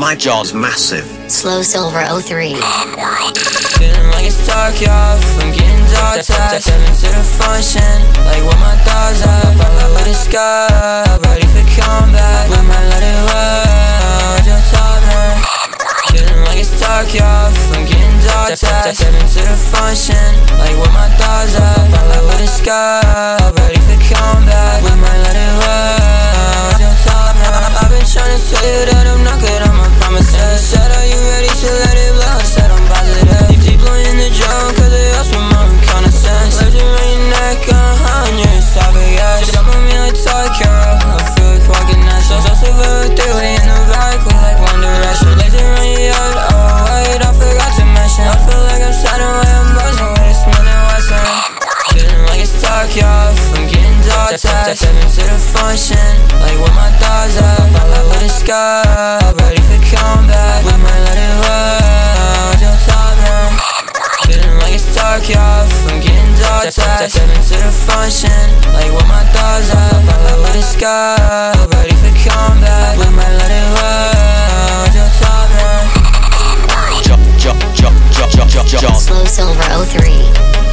My jaw's massive. Slow Silver 03. World. Feeling like it's tarkov, I'm getting dog tags. Step into the function, like what my thoughts are. Follow the sky, ready for comeback. We might let it ride, your top man. Feeling like it's tarkov, I'm getting dog tags. Step into the function, like what my thoughts are. Follow the sky, ready for comeback. We might let it ride, your top man. I've been trying to tell you that I'm not good on my promises. Said, are you ready to let it blow? I said I'm positive. Deep blowing the drum, cause they asked for my reconnaissance. Left it around your neck, on your esophagus. Jump on me like tarkov, I feel like walking that. So silver 03 way in the back, we like One Direction. Laser around your yard, oh wait, I forgot to mention. I feel like I'm sliding away, I'm buzzing with a Smith & Wesson. Feeling like it's tarkov, I'm getting dog tags. Step into the function, like what my thoughts are. Follow the sky, ready for comeback. We might let it ride, your top man. Feeling like it's tarkov, I'm getting dog tags. Step into the function, like what my thoughts are. Follow the sky, ready for comeback. We might let it ride, your top man. Slow Silver 03.